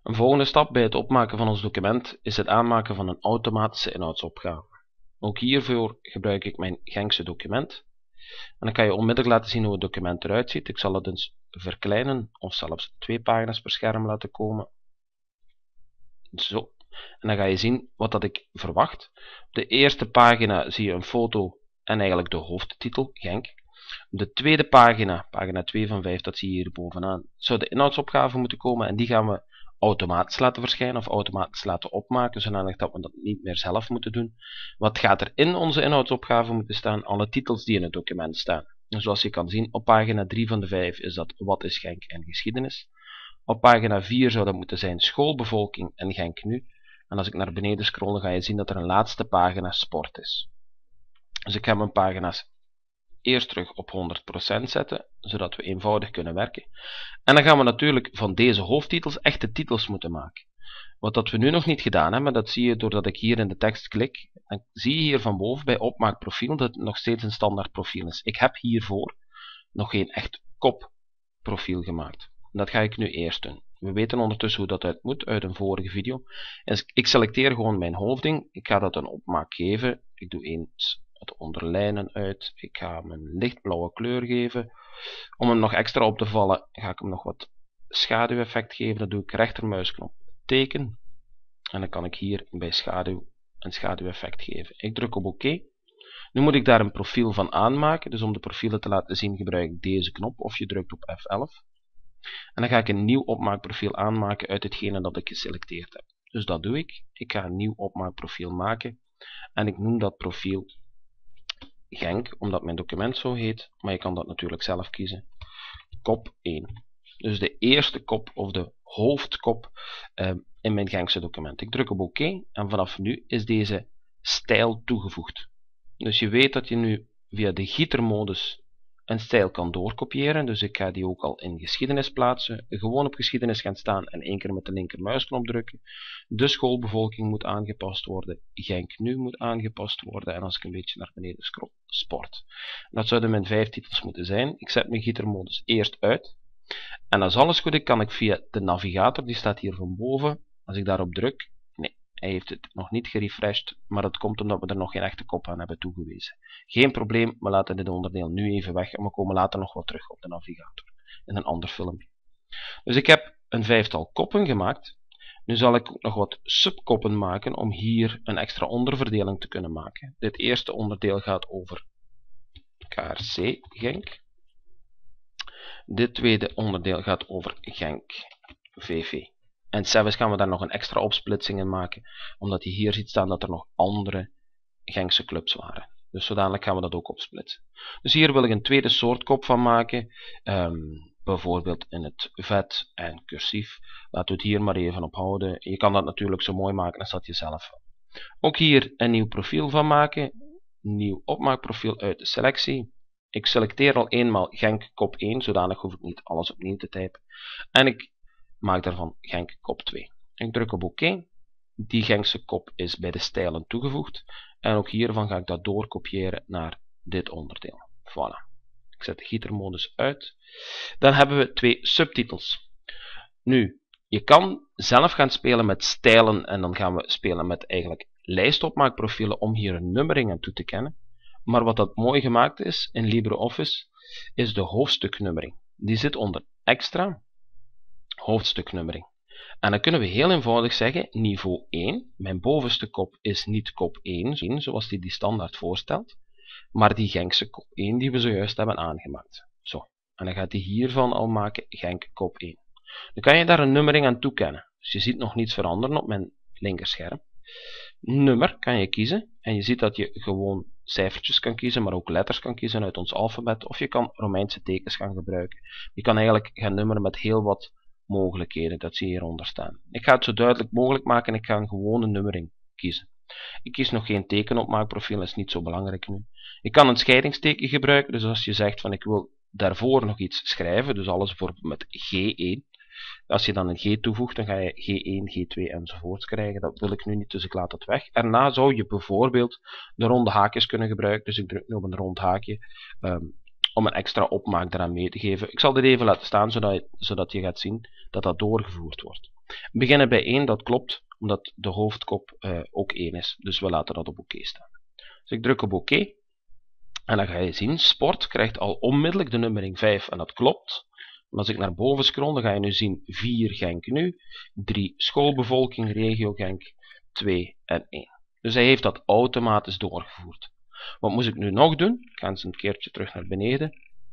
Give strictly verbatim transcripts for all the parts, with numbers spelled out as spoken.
Een volgende stap bij het opmaken van ons document is het aanmaken van een automatische inhoudsopgave. Ook hiervoor gebruik ik mijn Genkse document. En dan kan je onmiddellijk laten zien hoe het document eruit ziet. Ik zal het eens verkleinen of zelfs twee pagina's per scherm laten komen. Zo. En dan ga je zien wat dat ik verwacht. Op de eerste pagina zie je een foto en eigenlijk de hoofdtitel, Genk. Op de tweede pagina, pagina twee van vijf, dat zie je hier bovenaan, zou de inhoudsopgave moeten komen en die gaan we automatisch laten verschijnen of automatisch laten opmaken, zodanig dat we dat niet meer zelf moeten doen. Wat gaat er in onze inhoudsopgave moeten staan? Alle titels die in het document staan. En zoals je kan zien, op pagina drie van de vijf is dat Wat is Genk en geschiedenis. Op pagina vier zou dat moeten zijn Schoolbevolking en Genk nu. En als ik naar beneden scroll, dan ga je zien dat er een laatste pagina Sport is. Dus ik ga mijn pagina's eerst terug op honderd procent zetten, zodat we eenvoudig kunnen werken. En dan gaan we natuurlijk van deze hoofdtitels echte titels moeten maken. Wat dat we nu nog niet gedaan hebben, dat zie je doordat ik hier in de tekst klik. Dan zie je hier van boven bij opmaakprofiel dat het nog steeds een standaard profiel is. Ik heb hiervoor nog geen echt kopprofiel gemaakt. Dat ga ik nu eerst doen. We weten ondertussen hoe dat uit moet uit een vorige video. En ik selecteer gewoon mijn hoofding. Ik ga dat een opmaak geven. Ik doe eens het onderlijnen uit. Ik ga hem een lichtblauwe kleur geven. Om hem nog extra op te vallen, ga ik hem nog wat schaduweffect geven. Dat doe ik rechtermuisknop teken. En dan kan ik hier bij schaduw een schaduweffect geven. Ik druk op oké. Nu moet ik daar een profiel van aanmaken. Dus om de profielen te laten zien gebruik ik deze knop. Of je drukt op F elf. En dan ga ik een nieuw opmaakprofiel aanmaken uit hetgene dat ik geselecteerd heb. Dus dat doe ik. Ik ga een nieuw opmaakprofiel maken. En ik noem dat profiel Genk, omdat mijn document zo heet. Maar je kan dat natuurlijk zelf kiezen. Kop één. Dus de eerste kop of de hoofdkop uh, in mijn Genkse document. Ik druk op oké. En vanaf nu is deze stijl toegevoegd. Dus je weet dat je nu via de gietermodus een stijl kan doorkopiëren, dus ik ga die ook al in geschiedenis plaatsen, gewoon op geschiedenis gaan staan en één keer met de linkermuisknop drukken. De schoolbevolking moet aangepast worden, Genk nu moet aangepast worden en als ik een beetje naar beneden scroll, sport. Dat zouden mijn vijf titels moeten zijn. Ik zet mijn gietermodus eerst uit en als alles goed is kan ik via de navigator, die staat hier van boven, als ik daarop druk, nee, hij heeft het nog niet gerefreshed, maar dat komt omdat we er nog geen echte kop aan hebben toegewezen. Geen probleem, we laten dit onderdeel nu even weg en we komen later nog wat terug op de navigator in een ander filmpje. Dus ik heb een vijftal koppen gemaakt. Nu zal ik ook nog wat subkoppen maken om hier een extra onderverdeling te kunnen maken. Dit eerste onderdeel gaat over K R C Genk. Dit tweede onderdeel gaat over Genk V V. En zelfs gaan we daar nog een extra opsplitsing in maken, omdat je hier ziet staan dat er nog andere Genkse clubs waren. Dus zodanig gaan we dat ook opsplitsen. Dus hier wil ik een tweede soort kop van maken, um, bijvoorbeeld in het vet en cursief. Laten we het hier maar even op houden. Je kan dat natuurlijk zo mooi maken als dat je zelf wil. Ook hier een nieuw profiel van maken, nieuw opmaakprofiel uit de selectie. Ik selecteer al eenmaal Genk kop één, zodanig hoef ik niet alles opnieuw te typen. En ik maak daarvan Genk kop twee. Ik druk op oké. Die Genkse kop is bij de stijlen toegevoegd. En ook hiervan ga ik dat doorkopiëren naar dit onderdeel. Voilà. Ik zet de gietermodus uit. Dan hebben we twee subtitels. Nu, je kan zelf gaan spelen met stijlen en dan gaan we spelen met eigenlijk lijstopmaakprofielen om hier een nummering aan toe te kennen. Maar wat dat mooi gemaakt is in LibreOffice, is de hoofdstuknummering. Die zit onder extra, hoofdstuknummering. En dan kunnen we heel eenvoudig zeggen, niveau één, mijn bovenste kop is niet kop één, zoals die die standaard voorstelt, maar die Genkse kop één die we zojuist hebben aangemaakt. Zo, en dan gaat hij hiervan al maken Genk kop één. Dan kan je daar een nummering aan toekennen. Dus je ziet nog niets veranderen op mijn linkerscherm. Nummer kan je kiezen, en je ziet dat je gewoon cijfertjes kan kiezen, maar ook letters kan kiezen uit ons alfabet, of je kan Romeinse tekens gaan gebruiken. Je kan eigenlijk gaan nummeren met heel wat mogelijkheden, dat zie je hieronder staan. Ik ga het zo duidelijk mogelijk maken en ik ga een gewone nummering kiezen. Ik kies nog geen tekenopmaakprofiel, dat is niet zo belangrijk nu. Ik kan een scheidingsteken gebruiken, dus als je zegt van ik wil daarvoor nog iets schrijven, dus alles bijvoorbeeld met G één. Als je dan een G toevoegt, dan ga je G één, G twee enzovoort krijgen. Dat wil ik nu niet, dus ik laat dat weg. Erna zou je bijvoorbeeld de ronde haakjes kunnen gebruiken, dus ik druk nu op een rond haakje um, om een extra opmaak eraan mee te geven. Ik zal dit even laten staan, zodat je, zodat je gaat zien dat dat doorgevoerd wordt. We beginnen bij één, dat klopt, omdat de hoofdkop uh, ook één is. Dus we laten dat op oké staan. Dus ik druk op oké. En dan ga je zien, sport krijgt al onmiddellijk de nummering vijf en dat klopt. Maar als ik naar boven scroll, dan ga je nu zien vier Genk nu, drie schoolbevolking, regio Genk, twee en één. Dus hij heeft dat automatisch doorgevoerd. Wat moet ik nu nog doen? Ik ga eens een keertje terug naar beneden.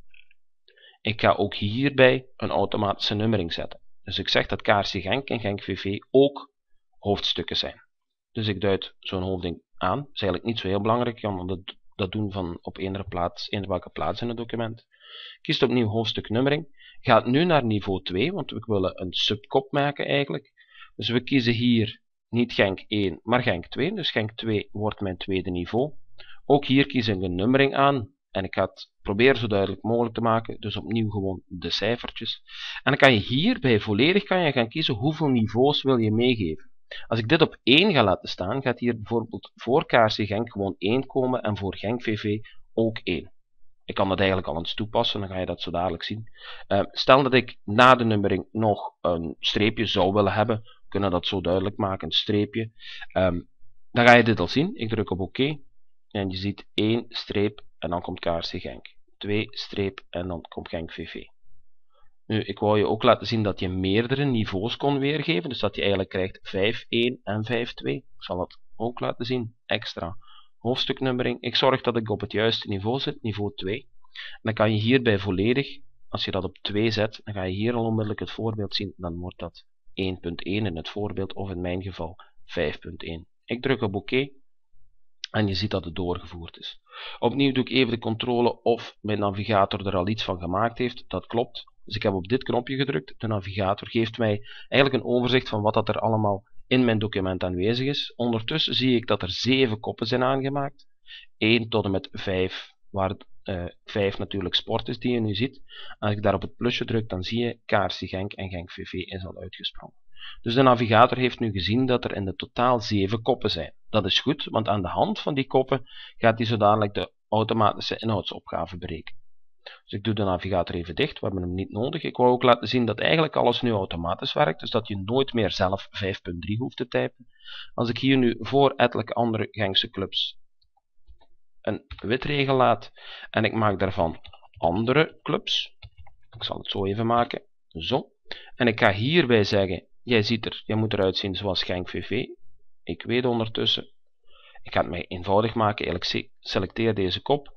Ik ga ook hierbij een automatische nummering zetten. Dus ik zeg dat K R C Genk en Genk V V ook hoofdstukken zijn. Dus ik duid zo'n hoofdding aan. Dat is eigenlijk niet zo heel belangrijk, je kan dat, dat doen van op eender plaats, eender welke plaats in het document. Kies opnieuw hoofdstuk nummering. Gaat nu naar niveau twee, want we willen een subkop maken eigenlijk. Dus we kiezen hier niet Genk één, maar Genk twee. Dus Genk twee wordt mijn tweede niveau. Ook hier kies ik een nummering aan. En ik ga het proberen zo duidelijk mogelijk te maken. Dus opnieuw gewoon de cijfertjes. En dan kan je hierbij volledig kan je gaan kiezen hoeveel niveaus wil je meegeven. Als ik dit op één ga laten staan, gaat hier bijvoorbeeld voor K R C Genk gewoon één komen en voor Genk V V ook één. Ik kan dat eigenlijk al eens toepassen, dan ga je dat zo dadelijk zien. Uh, stel dat ik na de nummering nog een streepje zou willen hebben, we kunnen dat zo duidelijk maken, een streepje. Um, dan ga je dit al zien. Ik druk op oké en je ziet één streep en dan komt K R C Genk. twee streep en dan komt Genk V V. Nu, ik wou je ook laten zien dat je meerdere niveaus kon weergeven, dus dat je eigenlijk krijgt vijf één en vijf twee. Ik zal dat ook laten zien, extra. Hoofdstuknummering. Ik zorg dat ik op het juiste niveau zit, niveau twee. En dan kan je hierbij volledig, als je dat op twee zet, dan ga je hier al onmiddellijk het voorbeeld zien, dan wordt dat één punt één in het voorbeeld, of in mijn geval vijf punt één. Ik druk op oké en je ziet dat het doorgevoerd is. Opnieuw doe ik even de controle of mijn navigator er al iets van gemaakt heeft, dat klopt. Dus ik heb op dit knopje gedrukt, de navigator geeft mij eigenlijk een overzicht van wat dat er allemaal in mijn document aanwezig is. Ondertussen zie ik dat er zeven koppen zijn aangemaakt. één tot en met vijf, waar uh, vijf natuurlijk sport is die je nu ziet. Als ik daar op het plusje druk, dan zie je K R C Genk en Genk V V is al uitgesprongen. Dus de navigator heeft nu gezien dat er in de totaal zeven koppen zijn. Dat is goed, want aan de hand van die koppen gaat hij zo dadelijk de automatische inhoudsopgave berekenen. Dus ik doe de navigator even dicht, we hebben hem niet nodig. Ik wou ook laten zien dat eigenlijk alles nu automatisch werkt, dus dat je nooit meer zelf vijf punt drie hoeft te typen. Als ik hier nu voor ettelijke andere Genkse clubs een witregel laat en ik maak daarvan andere clubs, ik zal het zo even maken, zo. En ik ga hierbij zeggen, jij ziet er, jij moet eruit zien zoals Genk V V. Ik weet ondertussen, ik ga het mij eenvoudig maken, eigenlijk selecteer deze kop.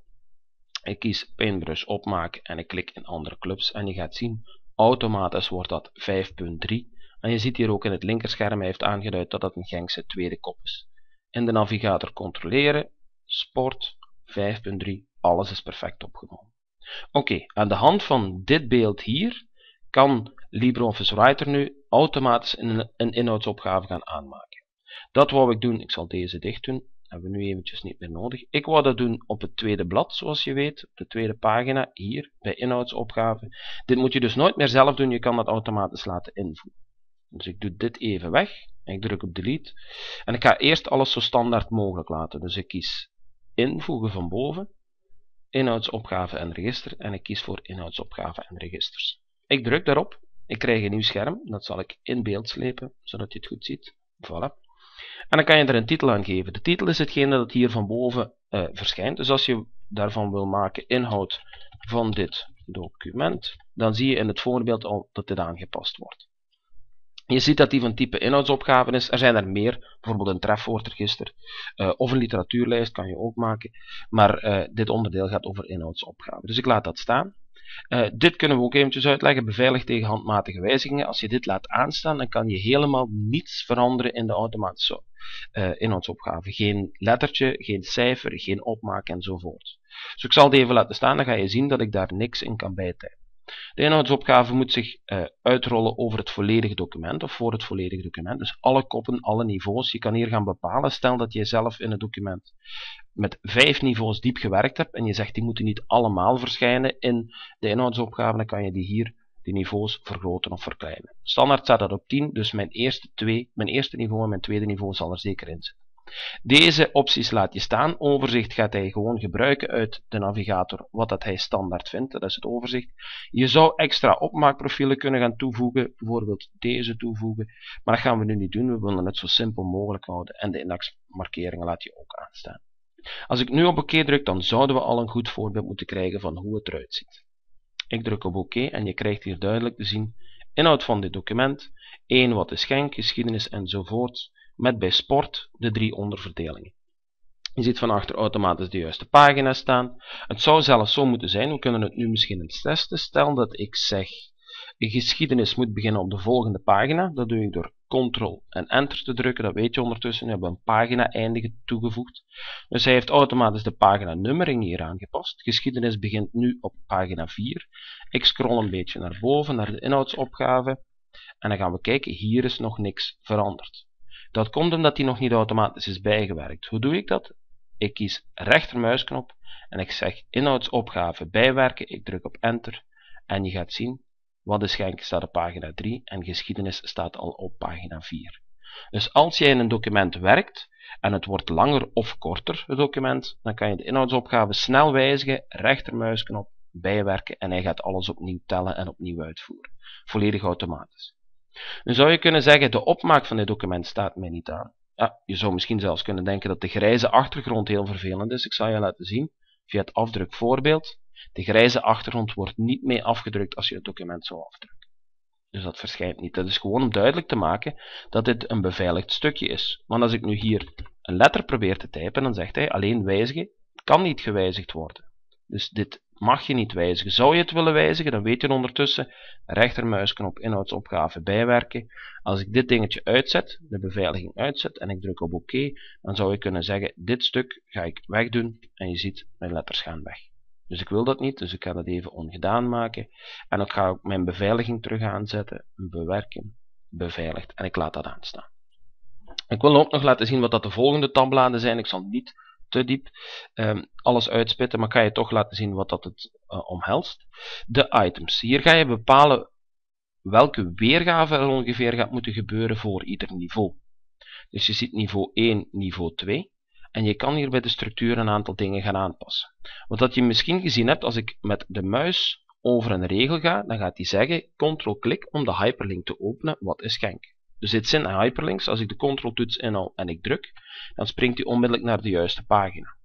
Ik kies Paintbrush opmaken en ik klik in andere clubs en je gaat zien, automatisch wordt dat vijf punt drie. En je ziet hier ook in het linkerscherm, hij heeft aangeduid dat dat een Genkse tweede kop is. In de navigator controleren, sport, vijf punt drie, alles is perfect opgenomen. Oké, okay, aan de hand van dit beeld hier, kan LibreOffice Writer nu automatisch een, een inhoudsopgave gaan aanmaken. Dat wou ik doen, ik zal deze dicht doen. Hebben we nu eventjes niet meer nodig. Ik wou dat doen op het tweede blad, zoals je weet, op de tweede pagina, hier, bij inhoudsopgave. Dit moet je dus nooit meer zelf doen, je kan dat automatisch laten invoegen. Dus ik doe dit even weg, en ik druk op delete. En ik ga eerst alles zo standaard mogelijk laten. Dus ik kies invoegen van boven, inhoudsopgave en register, en ik kies voor inhoudsopgave en registers. Ik druk daarop, ik krijg een nieuw scherm, dat zal ik in beeld slepen, zodat je het goed ziet. Voilà. En dan kan je er een titel aan geven. De titel is hetgene dat hier van boven uh, verschijnt. Dus als je daarvan wil maken inhoud van dit document, dan zie je in het voorbeeld al dat dit aangepast wordt. Je ziet dat die van type inhoudsopgave is. Er zijn er meer, bijvoorbeeld een trefwoordregister uh, of een literatuurlijst kan je ook maken. Maar uh, dit onderdeel gaat over inhoudsopgave. Dus ik laat dat staan. Uh, dit kunnen we ook eventjes uitleggen, beveiligd tegen handmatige wijzigingen. Als je dit laat aanstaan, dan kan je helemaal niets veranderen in de automatische uh, inhoudsopgave. Geen lettertje, geen cijfer, geen opmaak enzovoort. Dus ik zal het even laten staan, dan ga je zien dat ik daar niks in kan bijtypen. De inhoudsopgave moet zich uh, uitrollen over het volledige document of voor het volledige document. Dus alle koppen, alle niveaus. Je kan hier gaan bepalen, stel dat je zelf in het document met vijf niveaus diep gewerkt hebt en je zegt die moeten niet allemaal verschijnen in de inhoudsopgave, dan kan je die hier, die niveaus, vergroten of verkleinen. Standaard staat dat op tien, dus mijn eerste, twee, mijn eerste niveau en mijn tweede niveau zal er zeker in zitten. Deze opties laat je staan. Overzicht gaat hij gewoon gebruiken uit de navigator, wat dat hij standaard vindt. Dat is het overzicht. Je zou extra opmaakprofielen kunnen gaan toevoegen, bijvoorbeeld deze toevoegen. Maar dat gaan we nu niet doen. We willen het zo simpel mogelijk houden en de indexmarkeringen laat je ook aanstaan. Als ik nu op oké druk, dan zouden we al een goed voorbeeld moeten krijgen van hoe het eruit ziet. Ik druk op oké en je krijgt hier duidelijk te zien inhoud van dit document, één wat is schenk, geschiedenis enzovoort, met bij sport de drie onderverdelingen. Je ziet van achter automatisch de juiste pagina staan. Het zou zelfs zo moeten zijn, we kunnen het nu misschien eens testen. Stel dat ik zeg, de geschiedenis moet beginnen op de volgende pagina. Dat doe ik door Ctrl en Enter te drukken, dat weet je ondertussen. We hebben een pagina-einde toegevoegd. Dus hij heeft automatisch de pagina-nummering hier aangepast. Geschiedenis begint nu op pagina vier. Ik scroll een beetje naar boven, naar de inhoudsopgave. En dan gaan we kijken, hier is nog niks veranderd. Dat komt omdat die nog niet automatisch is bijgewerkt. Hoe doe ik dat? Ik kies rechtermuisknop en ik zeg inhoudsopgave bijwerken. Ik druk op Enter en je gaat zien, wat is schenk staat op pagina drie en geschiedenis staat al op pagina vier. Dus als jij in een document werkt en het wordt langer of korter, het document, dan kan je de inhoudsopgave snel wijzigen, rechtermuisknop bijwerken en hij gaat alles opnieuw tellen en opnieuw uitvoeren. Volledig automatisch. Nu zou je kunnen zeggen, de opmaak van dit document staat mij niet aan. Ja, je zou misschien zelfs kunnen denken dat de grijze achtergrond heel vervelend is. Ik zal je laten zien, via het afdrukvoorbeeld. De grijze achtergrond wordt niet mee afgedrukt als je het document zou afdrukken. Dus dat verschijnt niet. Dat is gewoon om duidelijk te maken dat dit een beveiligd stukje is. Want als ik nu hier een letter probeer te typen, dan zegt hij alleen wijzigen, kan niet gewijzigd worden. Dus dit mag je niet wijzigen. Zou je het willen wijzigen, dan weet je ondertussen, rechtermuisknop inhoudsopgave bijwerken. Als ik dit dingetje uitzet, de beveiliging uitzet en ik druk op oké, dan zou je kunnen zeggen, dit stuk ga ik wegdoen en je ziet, mijn letters gaan weg. Dus ik wil dat niet, dus ik ga dat even ongedaan maken. En dan ga ik mijn beveiliging terug aanzetten, bewerken, beveiligd en ik laat dat aanstaan. Ik wil ook nog laten zien wat dat de volgende tabbladen zijn. Ik zal niet te diep um, alles uitspitten, maar kan je toch laten zien wat dat het uh, omhelst. De items. Hier ga je bepalen welke weergave er ongeveer gaat moeten gebeuren voor ieder niveau. Dus je ziet niveau één, niveau twee. En je kan hier bij de structuur een aantal dingen gaan aanpassen. Wat dat je misschien gezien hebt, als ik met de muis over een regel ga, dan gaat hij zeggen, Ctrl-klik om de hyperlink te openen, wat is schenk. Dus dit zijn hyperlinks, als ik de Ctrl-toets inhoud en ik druk, dan springt hij onmiddellijk naar de juiste pagina.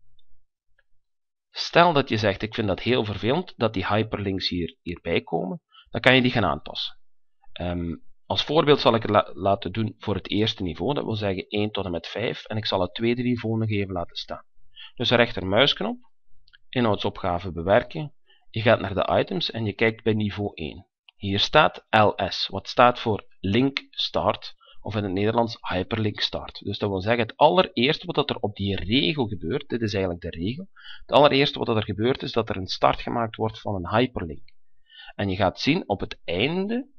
Stel dat je zegt, ik vind dat heel vervelend, dat die hyperlinks hier, hierbij komen, dan kan je die gaan aanpassen. Um, als voorbeeld zal ik het la laten doen voor het eerste niveau, dat wil zeggen één tot en met vijf, en ik zal het tweede niveau nog even laten staan. Dus rechtermuisknop, inhoudsopgave bewerken, je gaat naar de items en je kijkt bij niveau één. Hier staat L S, wat staat voor Link Start, of in het Nederlands Hyperlink Start. Dus dat wil zeggen, het allereerste wat er op die regel gebeurt, dit is eigenlijk de regel, het allereerste wat er gebeurt is dat er een start gemaakt wordt van een hyperlink. En je gaat zien op het einde,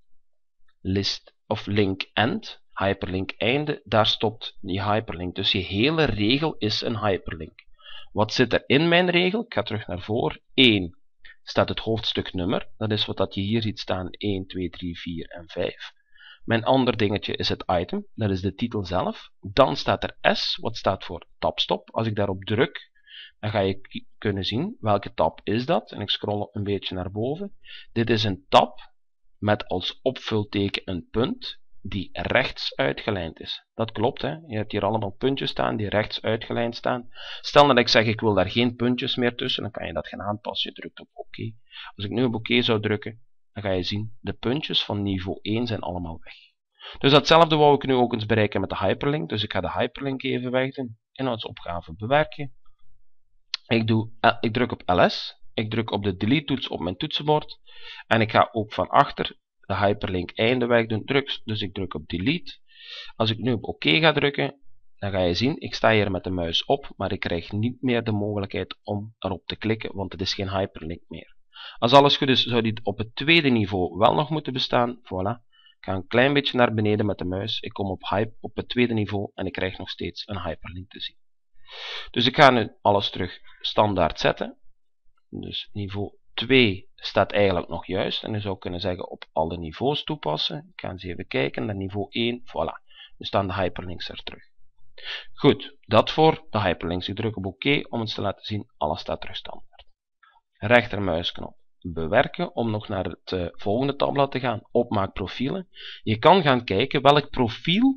list of link end, hyperlink einde, daar stopt die hyperlink. Dus je hele regel is een hyperlink. Wat zit er in mijn regel? Ik ga terug naar voren. één staat het hoofdstuknummer, dat is wat dat je hier ziet staan, één, twee, drie, vier en vijf. Mijn ander dingetje is het item, dat is de titel zelf. Dan staat er S, wat staat voor tabstop. Als ik daarop druk, dan ga je kunnen zien welke tab is dat. En ik scroll een beetje naar boven. Dit is een tab met als opvulteken een punt die rechts uitgelijnd is. Dat klopt, hè? Je hebt hier allemaal puntjes staan die rechts uitgelijnd staan. Stel dat ik zeg ik wil daar geen puntjes meer tussen, dan kan je dat gaan aanpassen. Je drukt op oké. Als ik nu op oké zou drukken, dan ga je zien, de puntjes van niveau één zijn allemaal weg. Dus datzelfde wou ik nu ook eens bereiken met de hyperlink. Dus ik ga de hyperlink even wegdoen. Inhoudsopgave bewerken. Ik, doe, ik druk op L S. Ik druk op de delete toets op mijn toetsenbord. En ik ga ook van achter de hyperlink einde wegdoen. Druk, dus ik druk op delete. Als ik nu op oké ga drukken, dan ga je zien, ik sta hier met de muis op, maar ik krijg niet meer de mogelijkheid om erop te klikken, want het is geen hyperlink meer. Als alles goed is, zou die op het tweede niveau wel nog moeten bestaan. Voilà. Ik ga een klein beetje naar beneden met de muis. Ik kom op, hype, op het tweede niveau en ik krijg nog steeds een hyperlink te zien. Dus ik ga nu alles terug standaard zetten. Dus niveau twee staat eigenlijk nog juist. En je zou kunnen zeggen op alle niveaus toepassen. Ik ga eens even kijken naar niveau één. Voilà. Nu staan de hyperlinks er terug. Goed, dat voor de hyperlinks. Ik druk op oké om het te laten zien, alles staat terug standaard. Rechtermuisknop bewerken om nog naar het uh, volgende tabblad te gaan, opmaak profielen. Je kan gaan kijken welk profiel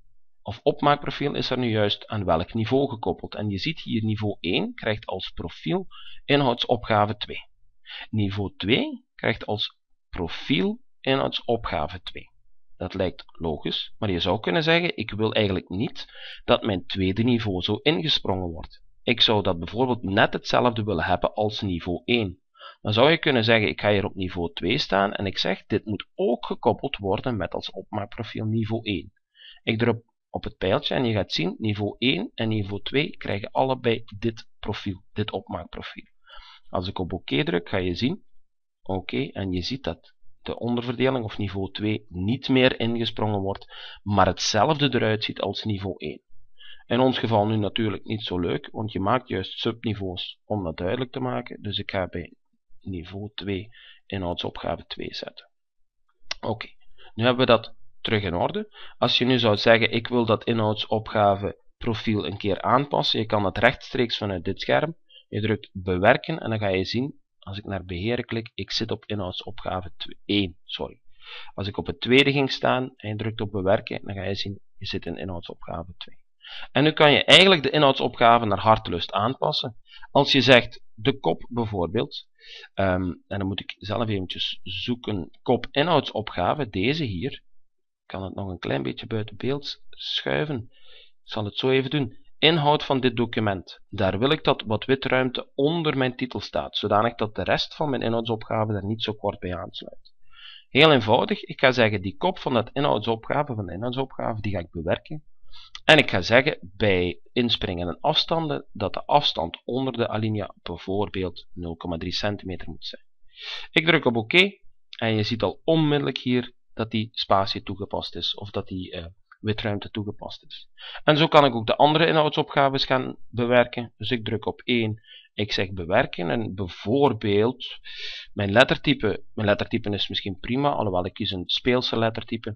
of opmaakprofiel is er nu juist aan welk niveau gekoppeld. En je ziet hier niveau één krijgt als profiel inhoudsopgave twee. Niveau twee krijgt als profiel inhoudsopgave twee. Dat lijkt logisch, maar je zou kunnen zeggen, ik wil eigenlijk niet dat mijn tweede niveau zo ingesprongen wordt. Ik zou dat bijvoorbeeld net hetzelfde willen hebben als niveau één. Dan zou je kunnen zeggen, ik ga hier op niveau twee staan en ik zeg, dit moet ook gekoppeld worden met als opmaakprofiel niveau één. Ik druk op het pijltje en je gaat zien, niveau één en niveau twee krijgen allebei dit profiel, dit opmaakprofiel. Als ik op oké druk, ga je zien, oké, en je ziet dat de onderverdeling of niveau twee niet meer ingesprongen wordt, maar hetzelfde eruit ziet als niveau één. In ons geval nu natuurlijk niet zo leuk, want je maakt juist subniveaus om dat duidelijk te maken, dus ik ga bij niveau twee inhoudsopgave twee zetten. Oké, nu hebben we dat terug in orde. Als je nu zou zeggen, ik wil dat inhoudsopgave profiel een keer aanpassen, je kan dat rechtstreeks vanuit dit scherm. Je drukt bewerken en dan ga je zien, als ik naar beheren klik, ik zit op inhoudsopgave één. Sorry. Als ik op het tweede ging staan en je drukt op bewerken, dan ga je zien, je zit in inhoudsopgave twee. En nu kan je eigenlijk de inhoudsopgave naar hartelust aanpassen. Als je zegt, de kop bijvoorbeeld, um, en dan moet ik zelf eventjes zoeken, kop inhoudsopgave, deze hier, ik kan het nog een klein beetje buiten beeld schuiven, ik zal het zo even doen, inhoud van dit document, daar wil ik dat wat witruimte onder mijn titel staat, zodanig dat de rest van mijn inhoudsopgave daar niet zo kort bij aansluit. Heel eenvoudig, ik ga zeggen, die kop van dat inhoudsopgave, van de inhoudsopgave, die ga ik bewerken. En ik ga zeggen, bij inspringen en afstanden, dat de afstand onder de alinea bijvoorbeeld nul komma drie centimeter moet zijn. Ik druk op oké en je ziet al onmiddellijk hier dat die spatie toegepast is, of dat die uh, witruimte toegepast is. En zo kan ik ook de andere inhoudsopgaves gaan bewerken. Dus ik druk op één, ik zeg bewerken en bijvoorbeeld mijn lettertype, mijn lettertype is misschien prima, alhoewel ik kies een speelse lettertype.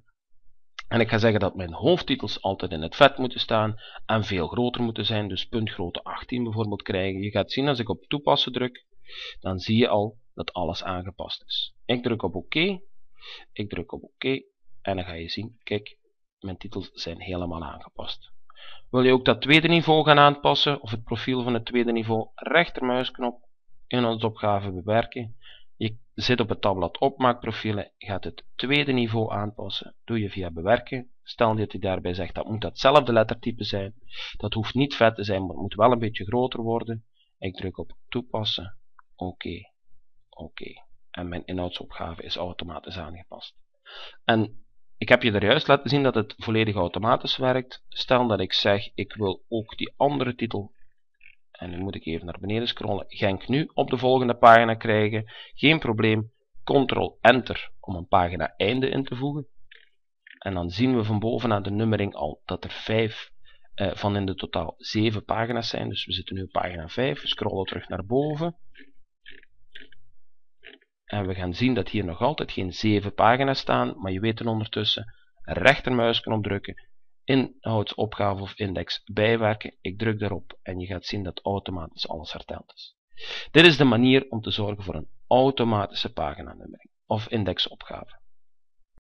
En ik ga zeggen dat mijn hoofdtitels altijd in het vet moeten staan en veel groter moeten zijn, dus puntgrootte achttien bijvoorbeeld krijgen. Je gaat zien als ik op toepassen druk, dan zie je al dat alles aangepast is. Ik druk op oké, ik druk op oké en dan ga je zien, kijk, mijn titels zijn helemaal aangepast. Wil je ook dat tweede niveau gaan aanpassen, of het profiel van het tweede niveau, rechtermuisknop, inhoudsopgave bewerken. Je zit op het tabblad opmaakprofielen, gaat het tweede niveau aanpassen, doe je via bewerken. Stel dat hij daarbij zegt dat moet datzelfde lettertype zijn, dat hoeft niet vet te zijn, maar het moet wel een beetje groter worden. Ik druk op toepassen, oké, oké. En mijn inhoudsopgave is automatisch aangepast. En ik heb je er juist laten zien dat het volledig automatisch werkt. Stel dat ik zeg, ik wil ook die andere titel, en nu moet ik even naar beneden scrollen, Genk nu op de volgende pagina krijgen. Geen probleem, control enter om een pagina einde in te voegen. En dan zien we van bovenaan de nummering al dat er vijf eh, van in de totaal zeven pagina's zijn. Dus we zitten nu op pagina vijf, we scrollen terug naar boven. En we gaan zien dat hier nog altijd geen zeven pagina's staan, maar je weet dan ondertussen, rechtermuisknop drukken, inhoudsopgave of index bijwerken, ik druk daarop en je gaat zien dat automatisch alles herteld is. Dit is de manier om te zorgen voor een automatische paginanummering of indexopgave.